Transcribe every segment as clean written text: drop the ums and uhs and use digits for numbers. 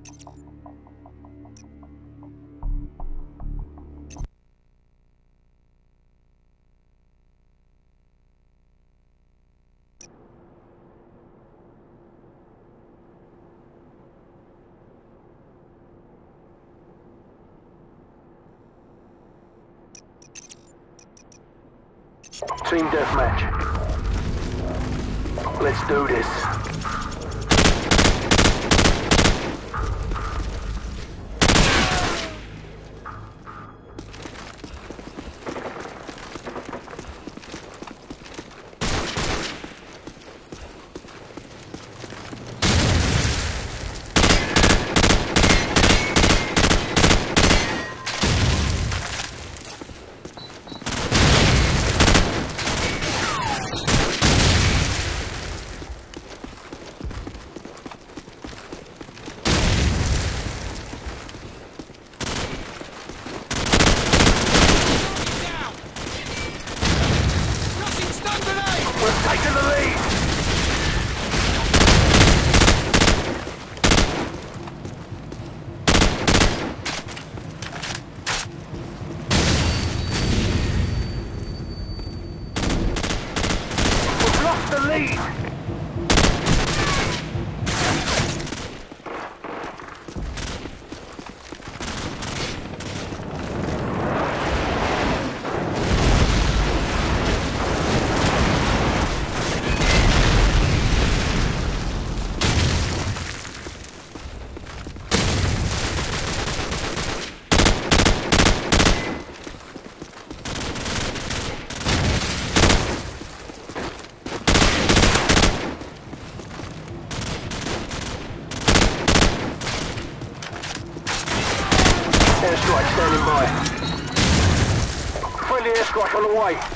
Team deathmatch. Let's do this. Taking the lead! We've lost the lead! Airstrike standing by. Friendly airstrike on the way.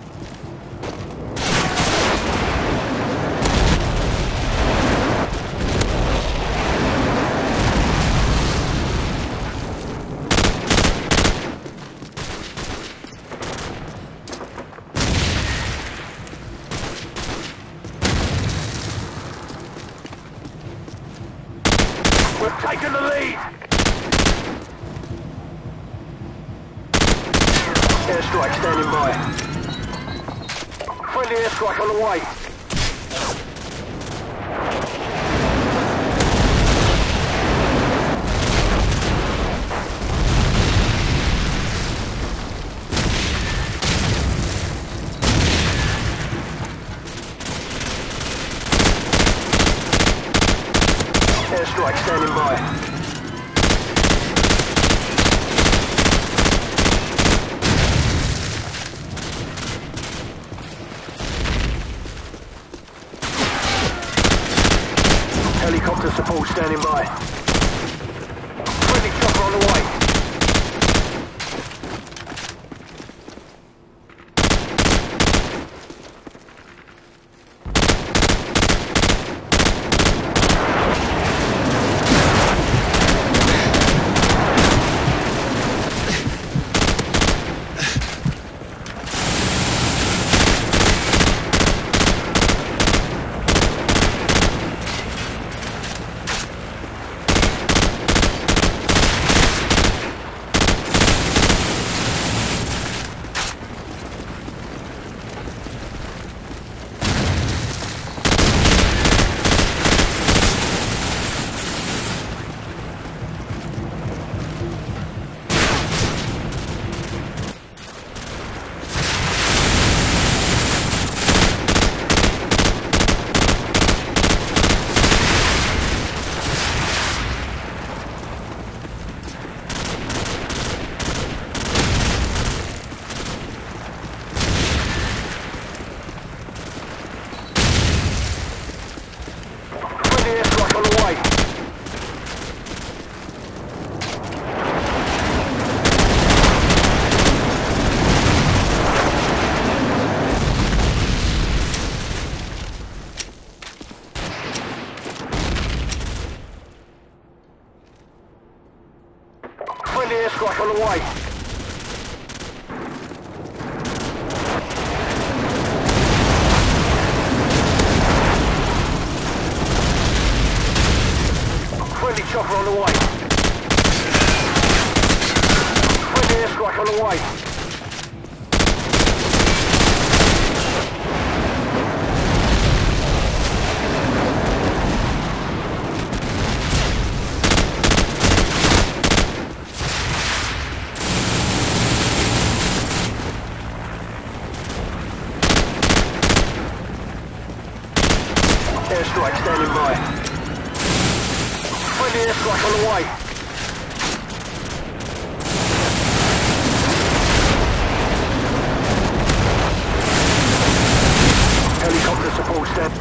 We've taken the lead! Airstrike standing by. Friendly airstrike on the way. Airstrike standing by. Helicopter support standing by. Friendly chopper on the way. chopper on the way. Friendly airstrike on the way. Airstrike standing by. Friendly airstrike on the way. Helicopter support stand.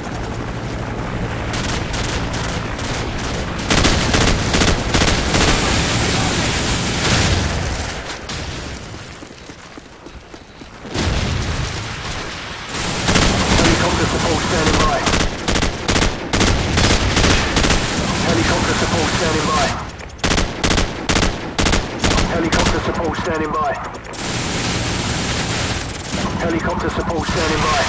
Helicopter support standing by. Helicopter support standing by. Helicopter support standing by. Helicopter support standing by.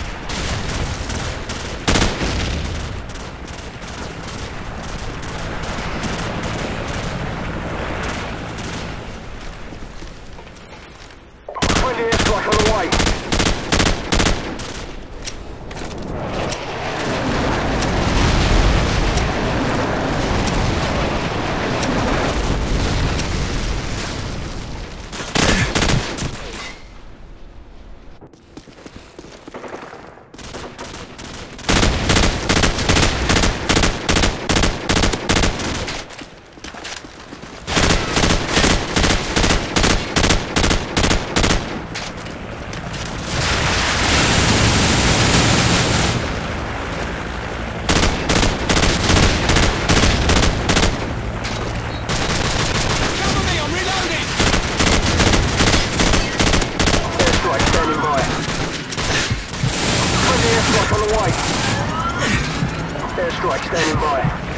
Friendly airstrike on the way. Airstrike on the way. Airstrike standing by.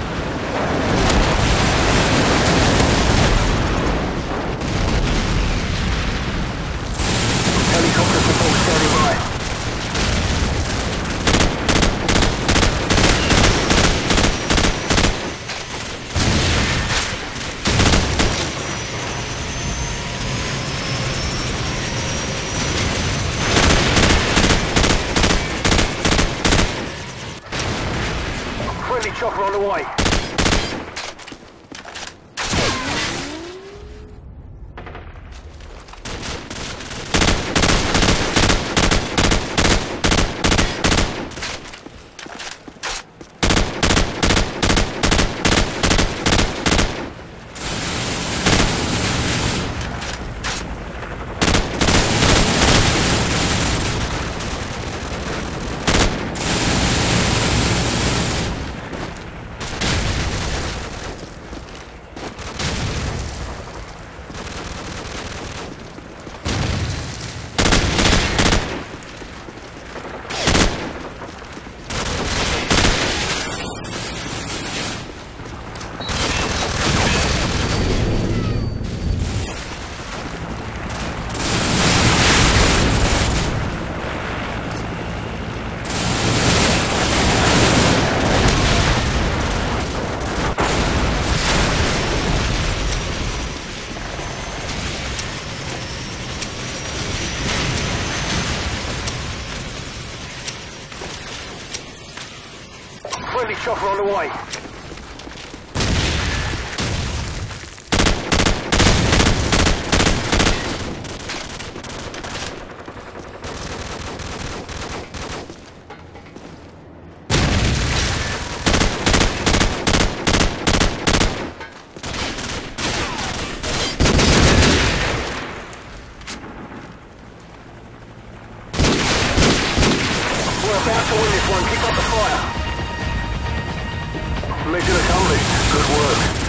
Helicopter support standing by. Friendly chopper on the way. Friendly chopper on the way. We're about to win this one. Keep up the fire. Mission accomplished. Good work.